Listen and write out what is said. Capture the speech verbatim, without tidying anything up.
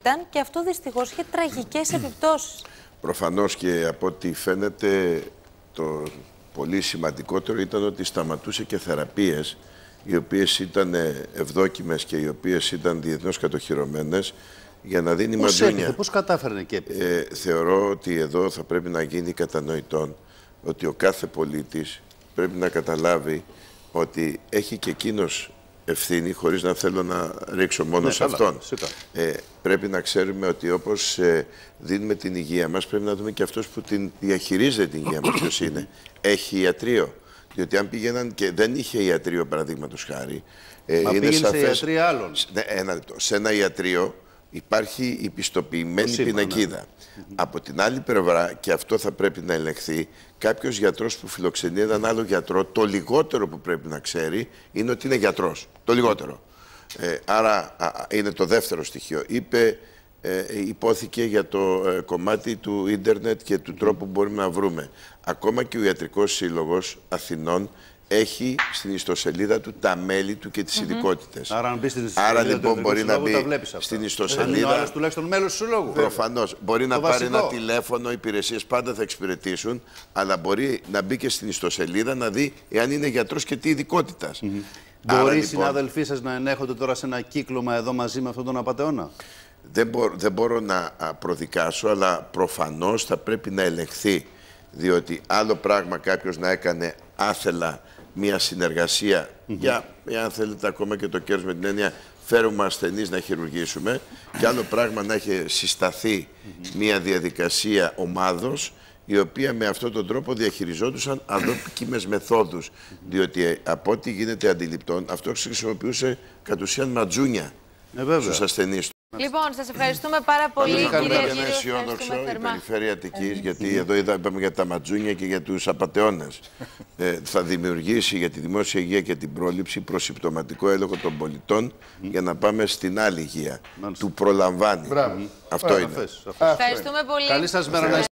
Ήταν και αυτό δυστυχώς είχε τραγικές επιπτώσεις. Προφανώς, και από ό,τι φαίνεται το πολύ σημαντικότερο ήταν ότι σταματούσε και θεραπείες οι οποίες ήταν ευδόκιμες και οι οποίες ήταν διεθνώς κατοχυρωμένες για να δίνει πώς μαντζούνια. Έρχεται, πώς κατάφερνε και έπιθε. Ε, θεωρώ ότι εδώ θα πρέπει να γίνει κατανοητόν ότι ο κάθε πολίτης πρέπει να καταλάβει ότι έχει και εκείνος ευθύνη, χωρίς να θέλω να ρίξω μόνο ναι, σε καλά, αυτόν. Ε, πρέπει να ξέρουμε ότι όπως ε, δίνουμε την υγεία μας, πρέπει να δούμε και αυτός που την διαχειρίζεται την υγεία μας ποιος είναι. Έχει ιατρείο. Διότι αν πήγαιναν και δεν είχε ιατρείο, παραδείγματος χάρη. Ε, Μα είναι πήγαινε σαφές, σε ιατρία άλλων. Ναι, ένα λεπτό. Σε ένα ιατρείο υπάρχει η πιστοποιημένη πινακίδα. Ναι. Από την άλλη πλευρά, και αυτό θα πρέπει να ελεγχθεί, κάποιος γιατρός που φιλοξενεί έναν άλλο γιατρό, το λιγότερο που πρέπει να ξέρει είναι ότι είναι γιατρός. Το λιγότερο. Ε, άρα α, είναι το δεύτερο στοιχείο. Είπε, ε, υπόθηκε για το ε, κομμάτι του ίντερνετ και του τρόπου που μπορούμε να βρούμε. Ακόμα και ο Ιατρικός Σύλλογος Αθηνών έχει στην ιστοσελίδα του τα μέλη του και τις mm-hmm. ειδικότητες. Άρα, αν μπει στην ιστοσελίδα Άρα λοιπόν του μπορεί να μπει στην ιστοσελίδα. Αν είναι τουλάχιστον μέλος του συλλόγου. Προφανώς. Μπορεί το να βασικό. πάρει ένα τηλέφωνο, οι υπηρεσίες πάντα θα εξυπηρετήσουν, αλλά μπορεί να μπει και στην ιστοσελίδα να δει εάν είναι γιατρός και τι ειδικότητας. Mm-hmm. Μπορεί οι λοιπόν, συνάδελφοί σας να ενέχονται τώρα σε ένα κύκλωμα εδώ μαζί με αυτόν τον απατεώνα. Δεν, μπο, δεν μπορώ να προδικάσω, αλλά προφανώς θα πρέπει να ελεγχθεί. Διότι άλλο πράγμα κάποιος να έκανε άθελα μια συνεργασία mm-hmm. για, αν θέλετε, ακόμα και το κέρδος με την έννοια φέρουμε ασθενείς να χειρουργήσουμε, και άλλο πράγμα να έχει συσταθεί mm-hmm. μια διαδικασία ομάδος η οποία με αυτόν τον τρόπο διαχειριζόντουσαν αδόκιμες μεθόδους. Mm-hmm. Διότι από ό,τι γίνεται αντιληπτόν, αυτό χρησιμοποιούσε κατ' ουσίαν ματζούνια ε, στους ασθενείς. Λοιπόν, σας ευχαριστούμε πάρα πολύ, κύριε Κύριο. Είναι αισιόδοξο η περιφέρεια Αττικής, γιατί εδώ είπαμε για τα ματζούνια και για τους απατεώνες. ε, θα δημιουργήσει για τη δημόσια υγεία και την πρόληψη προσυμπτωματικό έλεγχο των πολιτών για να πάμε στην άλλη υγεία. Του προλαμβάνει. Μπράβο. Αυτό είναι. Ευχαριστούμε πολύ. Καλή σας μέρα.